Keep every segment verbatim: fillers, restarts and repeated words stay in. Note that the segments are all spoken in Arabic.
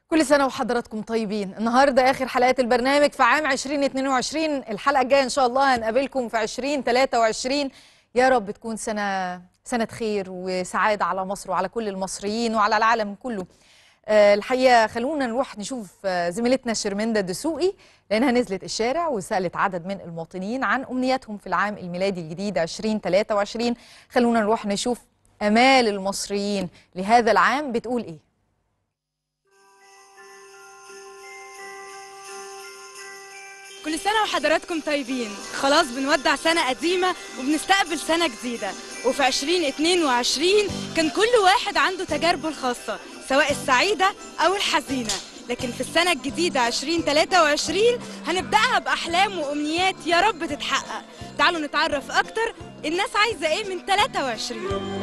كل سنة وحضراتكم طيبين. النهاردة آخر حلقات البرنامج في عام ألفين واثنين وعشرين. الحلقة الجاية إن شاء الله هنقابلكم في ألفين وثلاثة وعشرين. يا رب تكون سنة سنة خير وسعادة على مصر وعلى كل المصريين وعلى العالم كله. أه الحقيقة خلونا نروح نشوف زميلتنا شرمندة دسوقي، لأنها نزلت الشارع وسألت عدد من المواطنين عن أمنياتهم في العام الميلادي الجديد ألفين وثلاثة وعشرين. خلونا نروح نشوف أمال المصريين لهذا العام بتقول إيه. كل سنة وحضراتكم طيبين. خلاص بنودع سنة قديمة وبنستقبل سنة جديدة، وفي ألفين واثنين وعشرين كان كل واحد عنده تجاربه الخاصة سواء السعيدة أو الحزينة، لكن في السنة الجديدة ألفين وثلاثة وعشرين هنبدأها بأحلام وأمنيات يا رب تتحقق. تعالوا نتعرف أكتر الناس عايزة إيه من ثلاثة وعشرين.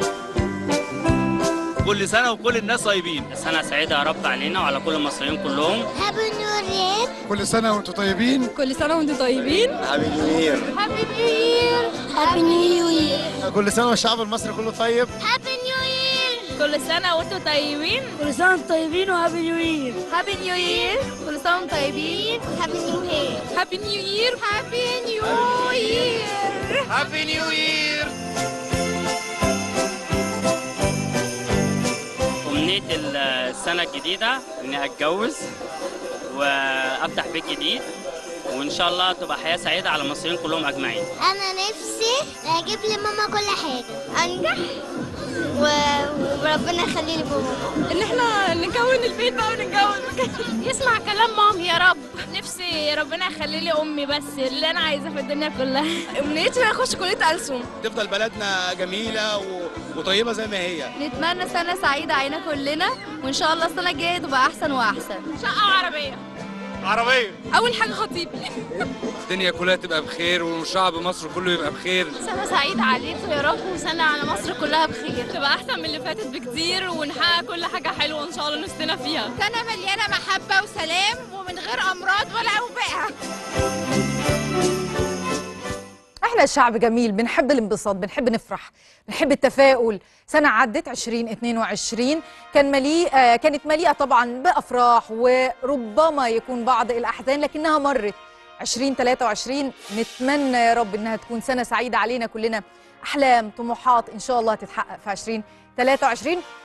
كل سنة وكل الناس طيبين. سنة سعيدة يا رب علينا وعلى كل المصريين كلهم. هابي نيو يير. كل سنة وانتم طيبين. كل سنة وانتم طيبين. هابي نيو يير. هابي نيو يير. هابي نيو يير. كل سنة والشعب المصري كله طيب. هابي نيو يير. كل سنة وانتم طيبين. كل سنة وانتم طيبين وهابي نيو يير. هابي نيو يير. كل سنة وانتم طيبين. هابي نيو يير. هابي نيو يير. هابي نيو يير. هابي نيو يير. أمنية السنة الجديدة إني أتجوز وأفتح بيت جديد، وإن شاء الله تبقى حياة سعيدة على المصريين كلهم أجمعين. أنا نفسي أجيب لماما كل حاجة، أنجح و... وربنا يخلي لي بابا. إن إحنا نكون البيت بقى ونتجوز. يسمع كلام مامي يا رب. نفسي ربنا يخلي لي أمي بس اللي أنا عايزة في الدنيا كلها. أمنيتي إن أخش كلية ألسن. تفضل بلدنا جميلة و... وطيبة زي ما هي. نتمنى سنة سعيدة علينا كلنا، وإن شاء الله السنة الجاية تبقى أحسن وأحسن. شقة وعربية. عربية. أول حاجة خطيبي. الدنيا كلها تبقى بخير وشعب مصر كله يبقى بخير. سنة سعيدة عليكم يا رب، وسنة على مصر كلها بخير. تبقى أحسن من اللي فاتت بكتير، ونحقق كل حاجة حلوة إن شاء الله نفسنا فيها. سنة مليانة محبة وسلام ومن غير أمراض ولا أوبئة. احنا شعب جميل، بنحب الانبساط، بنحب نفرح، بنحب التفاؤل. سنة عدت ألفين واثنين وعشرين كان مليئة كانت مليئة طبعا بأفراح وربما يكون بعض الأحزان، لكنها مرت. ألفين وثلاثة وعشرين نتمنى يا رب انها تكون سنة سعيدة علينا كلنا. أحلام، طموحات إن شاء الله تتحقق في ألفين وثلاثة وعشرين.